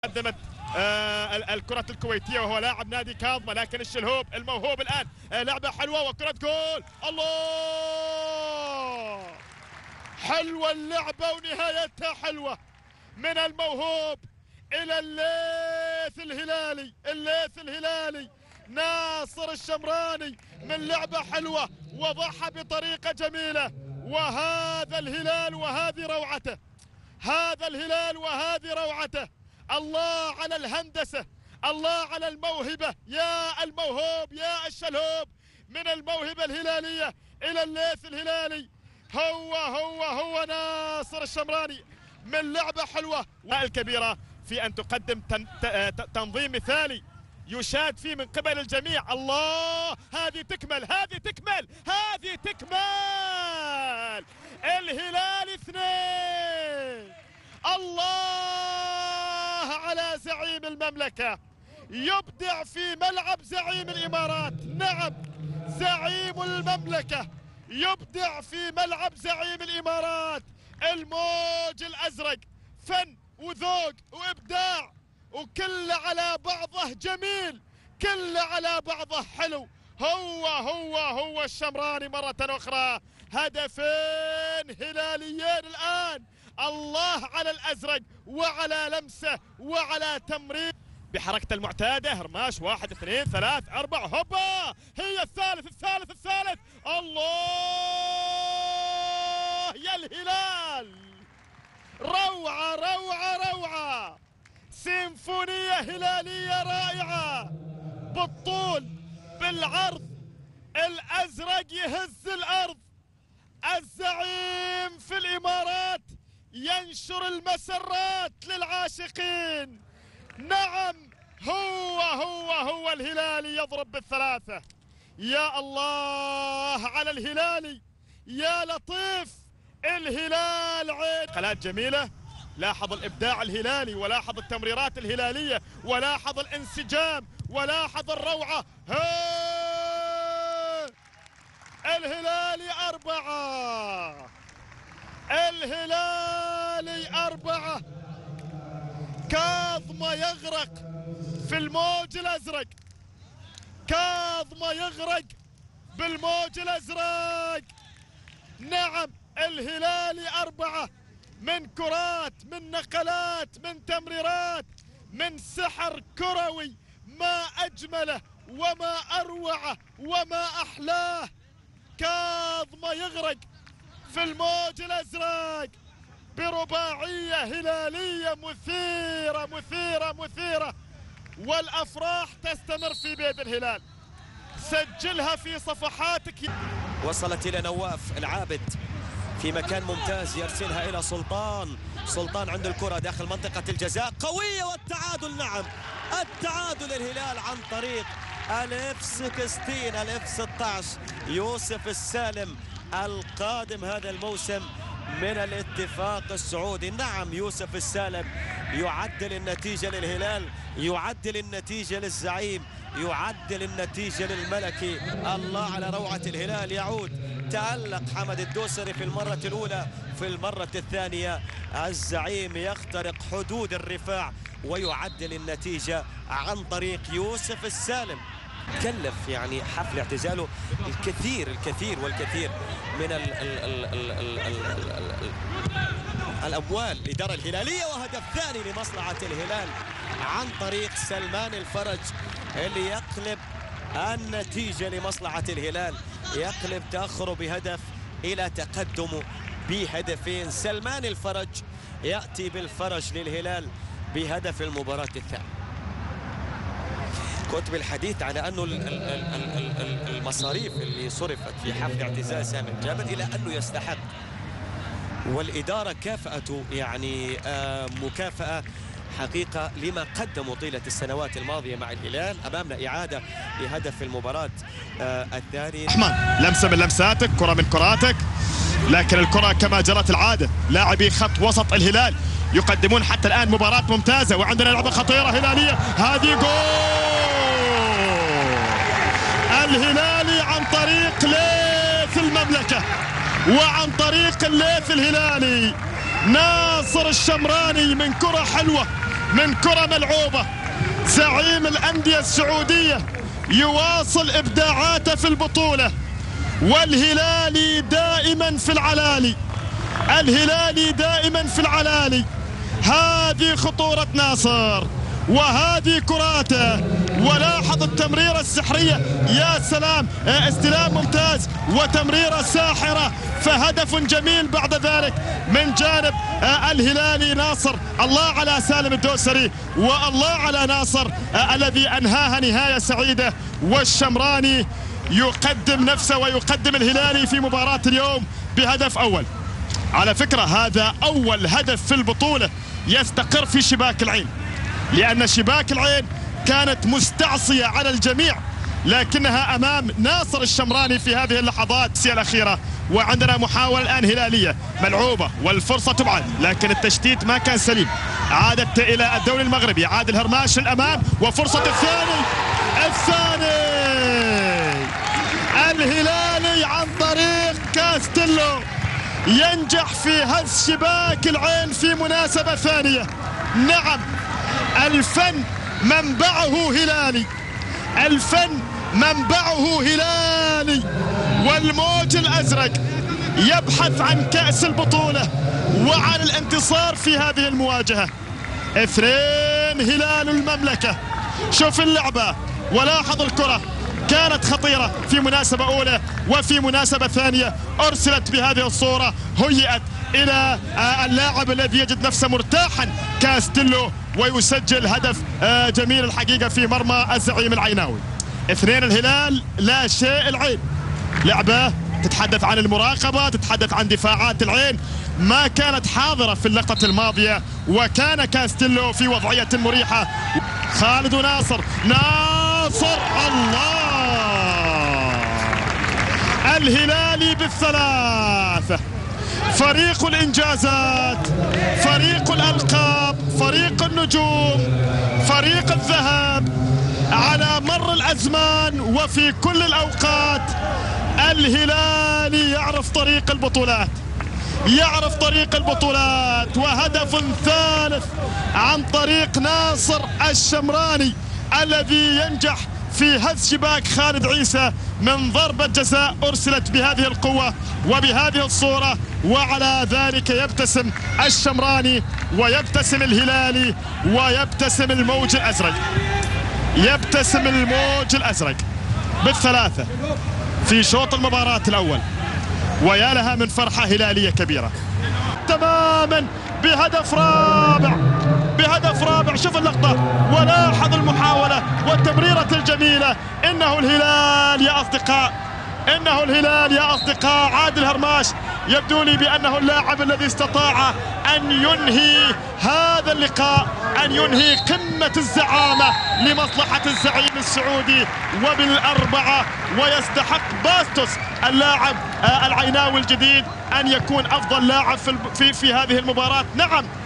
قدمت الكرة الكويتية وهو لاعب نادي كاظمة، لكن الشلهوب الموهوب الآن لعبة حلوة وكرة جول. الله، حلوة اللعبة ونهايتها حلوة من الموهوب إلى الليث الهلالي ناصر الشمراني من لعبة حلوة وضعها بطريقة جميلة. وهذا الهلال وهذه روعته، هذا الهلال وهذه روعته. الله على الهندسة، الله على الموهبة، يا الموهوب يا الشلهوب من الموهبة الهلالية إلى الليث الهلالي. هو ناصر الشمراني من لعبة حلوة الكبيرة في أن تقدم تنظيم مثالي يشاد فيه من قبل الجميع. الله، هذه تكمل الهلال 2. الله على زعيم المملكة، يبدع في ملعب زعيم الإمارات. نعم، زعيم المملكة يبدع في ملعب زعيم الإمارات. الموج الأزرق فن وذوق وإبداع، وكله على بعضه جميل، كله على بعضه حلو. هو الشمراني مرة أخرى، هدفين هلاليين الآن. الله على الأزرق وعلى لمسه وعلى تمرير بحركة المعتادة. هرماش 1 2 3 4 هوبا، هي الثالث. الله يا الهلال، روعة، سيمفونية هلالية رائعة، بالطول بالعرض، الأزرق يهز الأرض. الزعيم في الإمارات ينشر المسرات للعاشقين. نعم، هو الهلالي يضرب بالثلاثة. يا الله على الهلالي، يا لطيف الهلال عين. قلات جميلة، لاحظ الإبداع الهلالي، ولاحظ التمريرات الهلالية، ولاحظ الانسجام، ولاحظ الروعة. الهلالي 4، الهلالي 4. كاظمة يغرق في الموج الأزرق، كاظمة يغرق بالموج الأزرق. نعم، الهلالي 4 من كرات، من نقلات، من تمريرات، من سحر كروي ما أجمله وما أروعه وما أحلاه. كاظمة يغرق في الموج الأزرق برباعية هلالية مثيرة، والأفراح تستمر في بيت الهلال. سجلها في صفحاتك. وصلت إلى نواف العابد في مكان ممتاز، يرسلها إلى سلطان عند الكرة داخل منطقة الجزاء، قوية والتعادل. نعم، التعادل الهلال عن طريق الإف 16 الإف 16 يوسف السالم القادم هذا الموسم من الاتفاق السعودي. نعم، يوسف السالم يعدل النتيجة للهلال، يعدل النتيجة للزعيم، يعدل النتيجة للملكي. الله على روعة الهلال. يعود، تألق حمد الدوسري في المرة الأولى، في المرة الثانية الزعيم يخترق حدود الرفاع ويعدل النتيجة عن طريق يوسف السالم. كلف يعني حفل اعتزاله الكثير والكثير من الأموال الإدارة الهلالية. وهدف ثاني لمصلحة الهلال عن طريق سلمان الفرج اللي يقلب النتيجة لمصلحة الهلال، يقلب تأخره بهدف إلى تقدمه بهدفين. سلمان الفرج يأتي بالفرج للهلال بهدف المباراة الثاني. كنت بالحديث على أنه المصاريف اللي صرفت في حفل اعتزال سامي الجابر إلى أنه يستحق، والإدارة كافأته يعني مكافأة حقيقة لما قدموا طيلة السنوات الماضية مع الهلال. أمامنا إعادة لهدف المباراة الثاني. رحمن، لمسة من لمساتك، كرة من كراتك، لكن الكرة كما جرت العادة لاعبي خط وسط الهلال يقدمون حتى الآن مباراة ممتازة. وعندنا لعبة خطيرة هلالية، هذه جول الهلالي عن طريق ليث المملكة وعن طريق الليث الهلالي. ناصر الشمراني من كرة حلوة من كرة ملعوبة. زعيم الأندية السعودية يواصل إبداعاته في البطولة، والهلالي دائما في العلالي، الهلالي دائما في العلالي. هذه خطورة ناصر وهذه كراته، ولاحظ التمريرة السحرية، يا سلام، استلام ممتاز وتمريرة ساحرة، فهدف جميل بعد ذلك من جانب الهلالي ناصر. الله على سالم الدوسري والله على ناصر الذي أنهاها نهاية سعيدة، والشمراني يقدم نفسه ويقدم الهلالي في مباراة اليوم بهدف أول. على فكرة هذا أول هدف في البطولة يستقر في شباك العين، لأن شباك العين كانت مستعصية على الجميع، لكنها أمام ناصر الشمراني في هذه اللحظات الأخيرة. وعندنا محاولة الآن هلالية ملعوبة والفرصة تبعد، لكن التشتيت ما كان سليم. عادت إلى الدولي المغربي، عاد الهرماش الأمام وفرصة الثاني. الهلالي عن طريق كاستيلو ينجح في هز شباك العين في مناسبة ثانية. نعم، الفن منبعه هلالي، الفن منبعه هلالي، والموج الأزرق يبحث عن كأس البطولة وعن الانتصار في هذه المواجهة. 2 هلال المملكة. شوف اللعبة ولاحظ الكرة، كانت خطيرة في مناسبة أولى وفي مناسبة ثانية، أرسلت بهذه الصورة، هيئت إلى اللاعب الذي يجد نفسه مرتاحا كاستيلو، ويسجل هدف جميل الحقيقة في مرمى الزعيم العيناوي. 2 الهلال لا شيء العين. لعبة تتحدث عن المراقبة، تتحدث عن دفاعات العين، ما كانت حاضرة في اللقطة الماضية، وكان كاستيلو في وضعية مريحة. خالد وناصر، ناصر، الله! الهلالي بالثلاثة، فريق الإنجازات، فريق الألقاب، فريق النجوم، فريق الذهب على مر الأزمان وفي كل الأوقات. الهلالي يعرف طريق البطولات، يعرف طريق البطولات. وهدف ثالث عن طريق ناصر الشمراني الذي ينجح في هز شباك خالد عيسى من ضربة جزاء أرسلت بهذه القوة وبهذه الصورة. وعلى ذلك يبتسم الشمراني ويبتسم الهلالي ويبتسم الموج الأزرق، يبتسم الموج الأزرق بالثلاثة في شوط المباراة الأول. ويا لها من فرحة هلالية كبيرة تماما بهدف رابع، بهدف رابع. شوف اللقطة ولاحظ المحاولة والتمريرة الجميلة. إنه الهلال يا أصدقاء، إنه الهلال يا أصدقاء. عادل هرماش يبدو لي بأنه اللاعب الذي استطاع أن ينهي هذا اللقاء، أن ينهي قمة الزعامة لمصلحة الزعيم السعودي وبالأربعة. ويستحق باستوس اللاعب العيناوي الجديد أن يكون أفضل لاعب في هذه المباراة. نعم،